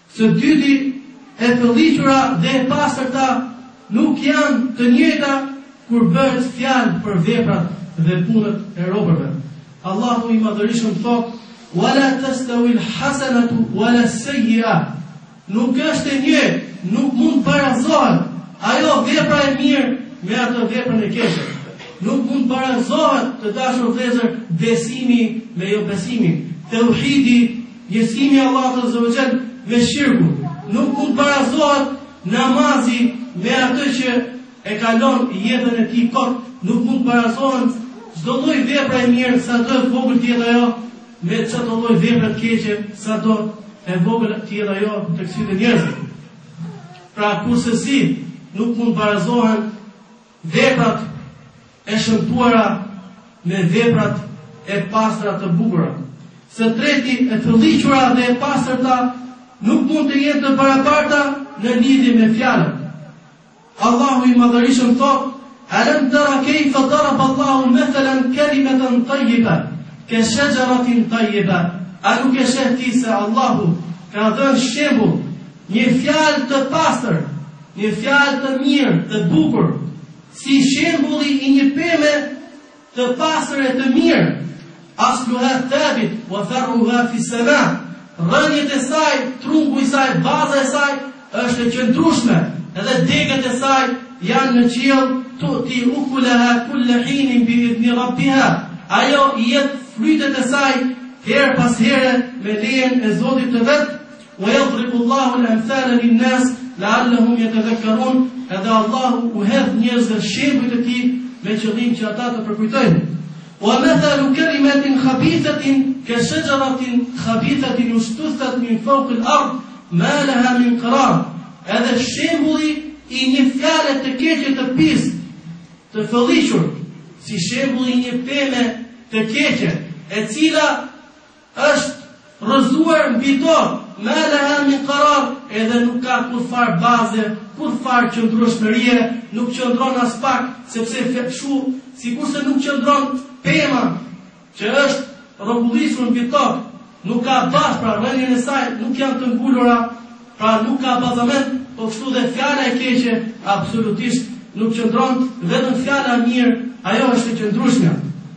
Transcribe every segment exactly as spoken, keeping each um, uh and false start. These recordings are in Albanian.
Së dyti, e fëlliqura dhe e pastërta nuk janë të njëjta kur bëhet fjalë për veprat dhe punët e robërve. Allahu i madhërisëm thot: "Wala tastawi al-hasanatu wala as-sayyi'a." Nuk është e njëjtë, nuk mund barazohet ajo vepra e mirë me atë veprën e keqe. Nuk mund barazohet, të dashur vëllezër, besimi me jo besimi, tauhidi, besimi i Allahut azza wa jall me shirku. Nuk mund barazohet namazi me atë që e kalon jetën e tij kot. Nuk mund barazohet çdo lloj vepre e mirë, sado e vogël të jetë ajo, me çdo lloj vepre të keqe, sado e vogël të jetë ajo tek sytë e njerëzve. Pra kurse si nuk mund barazohen veprat e shëmtuara me veprat e pastra të bukura. Së treti, e fëlliqura dhe e pastërta nuk mund të jenë të barabarta në lidhje me fjalën. Allahu i madhërisëm thot: "Alam tara kayfa daraba Allahu mathalan kalimatan tayyiba ka shajaratin tayyiba." A nuk e sheh ti se Allahu ka dhënë shembull një fjalë të pastër, një fjalë të mirë, të bukur, si shembulli i një peme të pastër e të mirë. Asluha thabit wa farruha fi sama. Rënjet e saj, trungu i saj, baza e saj është e qëndrueshme, edhe degët e saj janë në qiell. Tu'ti ukulaha kulla hinin bi idhni rabbiha. Ajo i jep frytet e saj her pas here me lejen e Zotit të vet. Wa yadribu Allahu al-amthala lin-nas la'allahum yatadhakkarun. Edhe Allahu u hedh njerëzve shembuj të tij me qëllim që ata të përkujtojnë. Wa mathalu kalimatin khabithatin ka shajaratin khabithatin ustuthat min fawq al-ard ma laha min qarar. Edhe shembulli i një fjale të keqe të pisë, të fëlliqur, si shembulli i një peme të keqe, e cila është rrëzuar mbi tokë, ma laha min qarar, edhe nuk ka kur far baze, kur far qëndrueshmërie, nuk qëndron as pak, sepse shu, sikurse nuk qëndron pema që është rrobullisur mbi tokë, nuk ka bazë, pra rrënjën e saj nuk janë të ngulura, pra nuk ka bazament, po kështu dhe fjala e keqe absolutisht nuk qëndron, vetëm fjala e mirë, ajo është e qëndrueshme.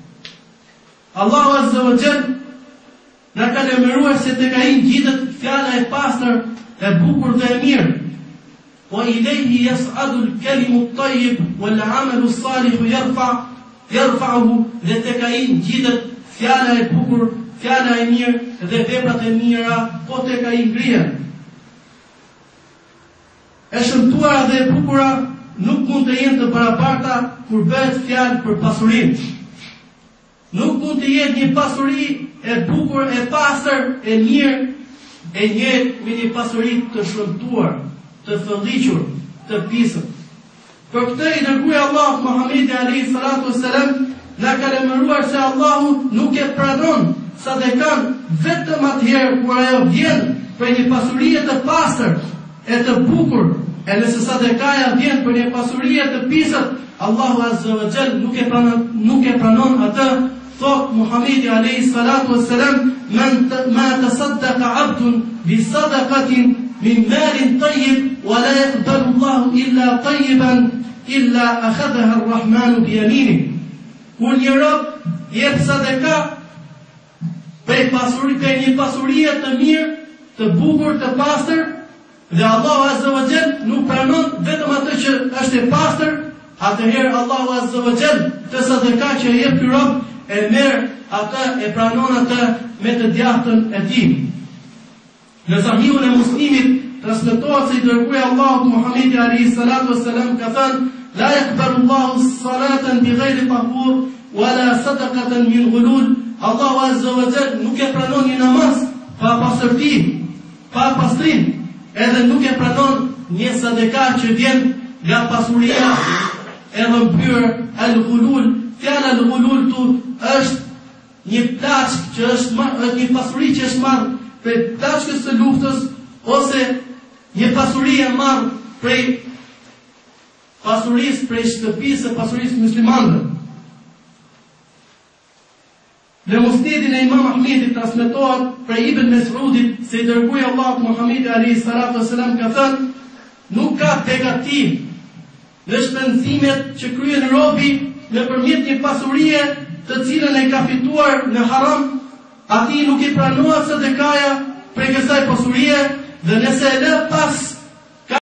Allahu azza wa jall na ka lemëruar se tek ai ngjitet fjala e pastër, e bukur dhe e mirë. Wa ilayhi yas'adu al-kalimu at-tayyib wal-'amalu as-salihu yarfa' yarfa'uhu, dhe tek ai ngjitet fjala e bukur, fjala e mirë dhe veprat e mira, po tek ai ngrihen. E shëmtuara dhe e bukura nuk mund të jenë të barabarta kur bëhet fjalë për pasurinë. Nuk mund të jetë një pasuri e bukur, e pastër, e mirë, e njëjtë me një pasuri të shëmtuar, të fëlliqur, të pisur. Për këtë i dërguari Allahu Muhamedi alayhi salatu wassalam na ka lemëruar se Allahu nuk e pranon sadekan vetëm atëherë kur ajo vjen për një pasuri të pastër, e të bukur. E nëse sadekaja vjen për një pasuri të pisët, Allahu azza wa jall nuk e pranon, nuk e pranon atë. Thot Muhamedi alayhi salatu wassalam: "Man ma tasaddaqa 'abdun bi sadaqatin min malin tayyib wa la yaqbalu Allahu illa tayyiban illa akhadhaha ar-Rahmanu bi yaminihi." Kur një rob jep sadaka për pasuri, për një pasuri të mirë, të bukur, të pastër, dhe Allahu azza wa jall nuk pranon vetëm atë që është e pastër, atëherë Allahu azza wa jall të sadaka që jep ky rob e merr atë, e pranon atë me të djathtën e tij. Në Sahihun e Muslimit transmetohet se i dërguari Allahu Muhamedi alayhi salatu wassalam ka thënë: "La yaqbalu Allahu salatan bighayri tahur wala sadaqatan min ghulul." Allahu azza wa jall nuk e pranon një namaz pa pastërti, pa pastrim, edhe nuk e pranon një sadaka që vjen nga pasuria e rrëmbyer al-ghulul. Fjala al-ghulul tu është një plaçk që është marrë, një pasuri që është marrë prej plaçkës së luftës, ose një pasuri e marrë prej pasurisë, prej shtëpisë së pasurisë muslimanëve. Dhe musnedin e Imam Ahmedit transmetohet për Ibn Mes'udit se i dërguari Allahut Muhamedi alayhi salatu wasalam ka thënë: nuk ka negativ në shpenzimet që kryen robi nëpërmjet një pasurie të cilën e ka fituar në haram, atij nuk i pranohet sadakaja prej kësaj pasurie, dhe nëse e lë pas